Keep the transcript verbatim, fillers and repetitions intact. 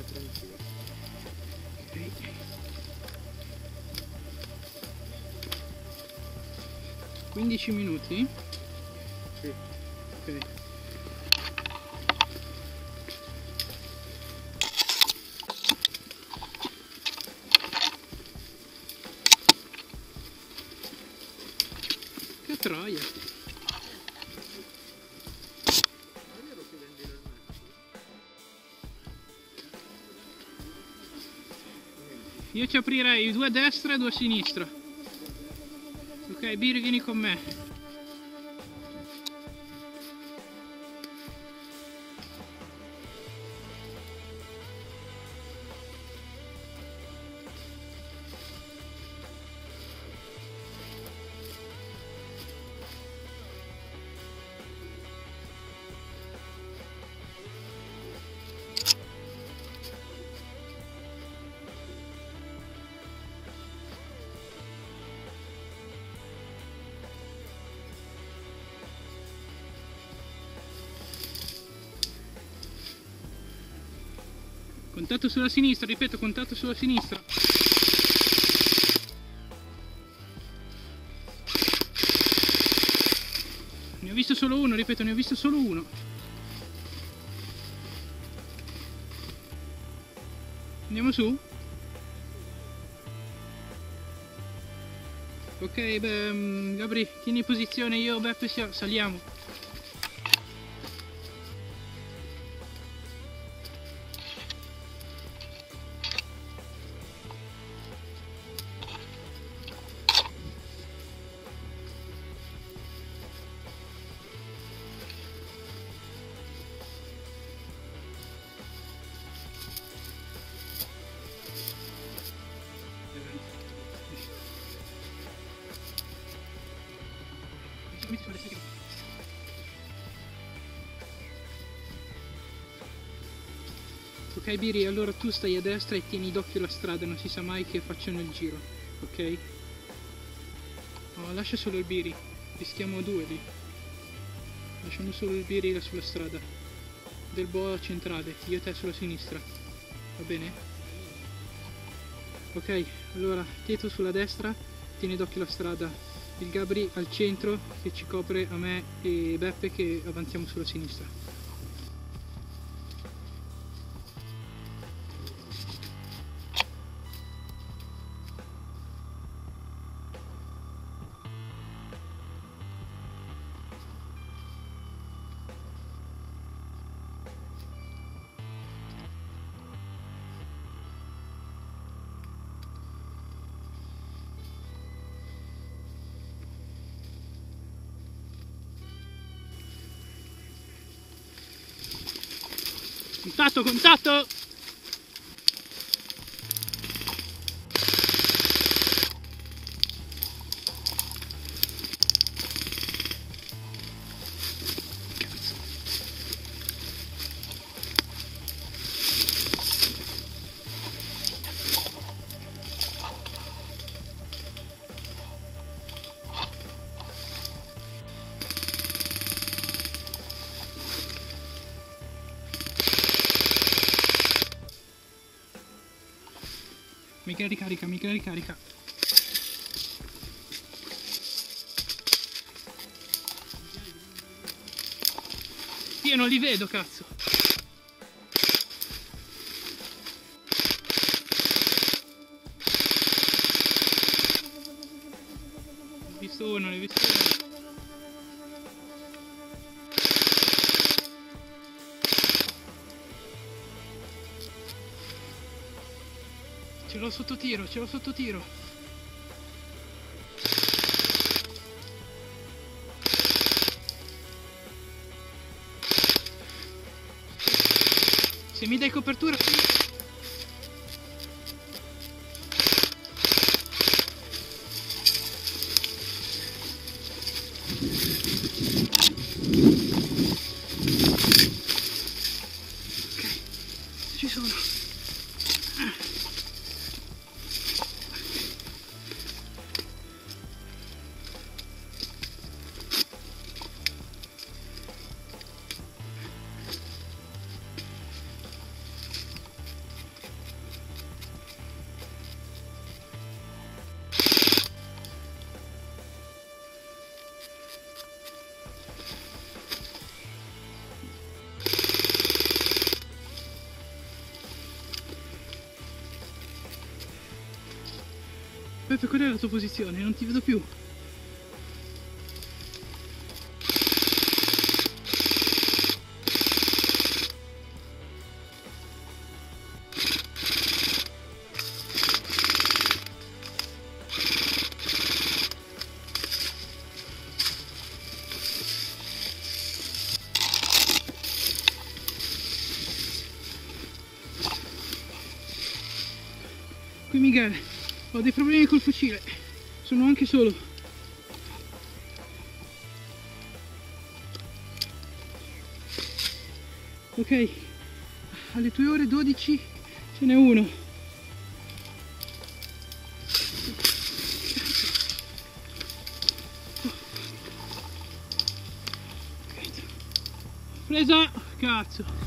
Okay. quindici minuti? Sì. Ok. Che troia! Io ci aprirei due a destra e due a sinistra. Ok, Biri, vieni con me. Contatto sulla sinistra, ripeto, contatto sulla sinistra. Ne ho visto solo uno, ripeto, ne ho visto solo uno. Andiamo su? Ok, beh, Gabri, tieni posizione, io, Beppe, saliamo. Ok Biri, allora tu stai a destra e tieni d'occhio la strada, non si sa mai che facciano il giro, ok? Oh, lascia solo il Biri, rischiamo due lì. Lasciamo solo il Biri là sulla strada, del boa centrale, io e te sulla sinistra, va bene? Ok, allora Tieto sulla destra, tieni d'occhio la strada, il Gabri al centro che ci copre a me e Beppe che avanziamo sulla sinistra. Contatto, contatto! Mica ricarica, mica ricarica. Io non li vedo, cazzo. Ne ho visto uno, ne ho visto uno. Ce l'ho sotto tiro, ce l'ho sotto tiro. Se mi dai copertura... Ok, ci sono. Peppe, qual è la tua posizione? Non ti vedo più. Qui Miguel, ho dei problemi col fucile, sono anche solo. Ok, alle tue ore dodici ce n'è uno. Presa! Cazzo!